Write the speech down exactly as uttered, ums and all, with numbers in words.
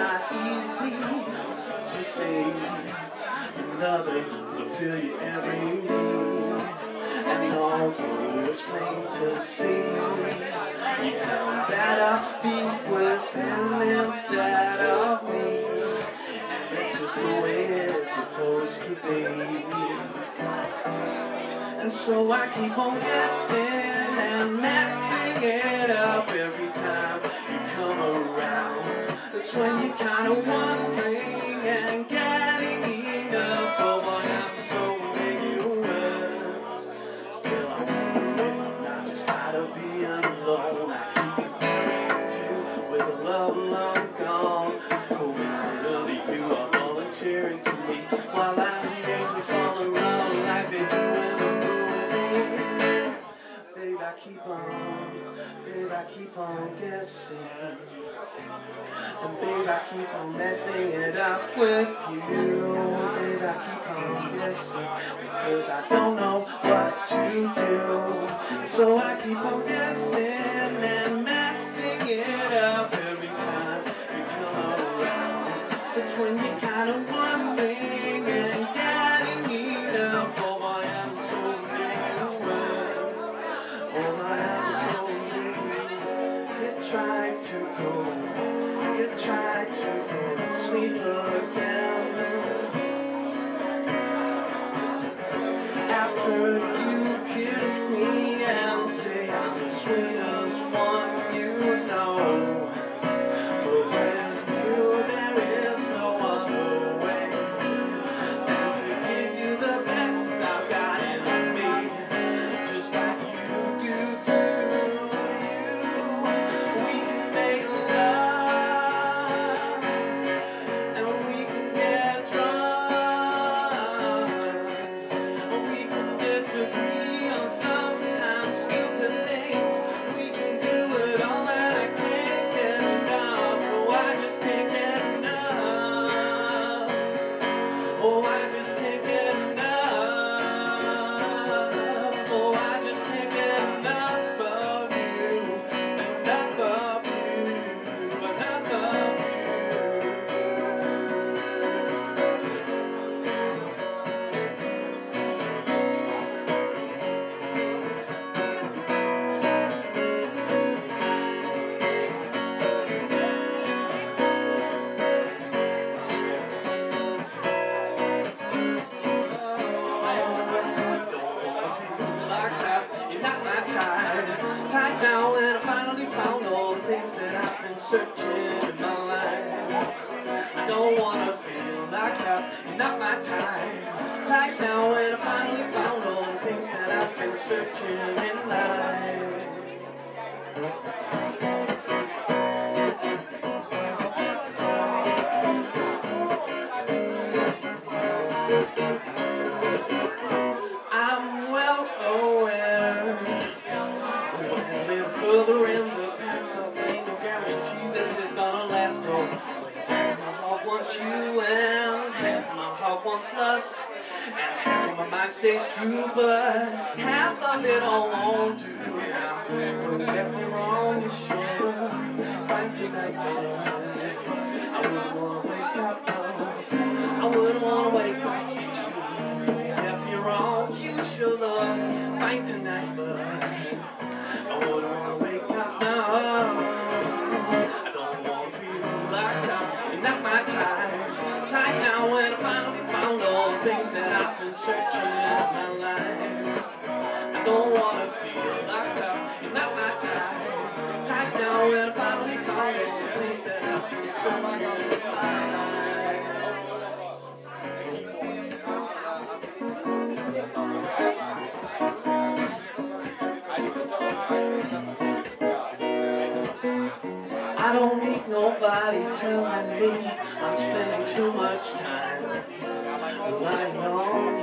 not easy to see. Another fulfill your every need, and although it's plain to see, you come better be with him instead of me, and that's just the way it's supposed to be. And so I keep on guessing and messing it up every time you come around. That's when you kind of wondering and getting enough of what I'm so rigorous. Still I'm wondering if I'm not just tired of being alone. I keep you with a love long gone. Coincidentally you are volunteering to me while I'm engaged to fall in love like they do in the movies. Babe, I keep on, babe, I keep on guessing. And babe, I keep on messing it up with you. Babe, I keep on guessing because I don't know what to do. So I keep on guessing and messing it up every time you come around. It's when you kind of wondering and getting enough. Oh, I am so rigorous. Oh, I am so rigorous. You tried to go. You try to go to sleep again after you kiss me and say I'm the sweetest one you know. But with you there is no other way than to give you the best I've got in me, just like you do to you. We can make love and we can get drunk, we can disagree on sometimes stupid things, we can do it all and I can't get enough. Oh, I just can't get enough. Oh, I just can't get enough. Oh, I just can't get enough of you, enough of you, enough of you. Tight now and I finally found all the things that I've been searching in my life. I don't wanna feel locked up, you're not my type. Tight now and I finally found all the things that I've been searching in life. I'm well aware further in the past, but ain't no guarantee this is gonna last. No, half my heart wants you and half my heart wants lust, and half of my mind stays true, but half of it all won't do. Now, don't get me wrong, you should fight tonight, baby. I wouldn't wanna wake up, no. I wouldn't wanna wake up to you. Get me wrong, you should fight tonight, but I wouldn't wanna wake up now. I don't wanna feel locked up, you're not my type. Tight now when I finally found all the things that I've been searching in my life. I don't wanna feel locked up, you're not my type. Tight now when I finally found all the things that I've been searching in my life. I don't need nobody telling me I'm spending too much time lying on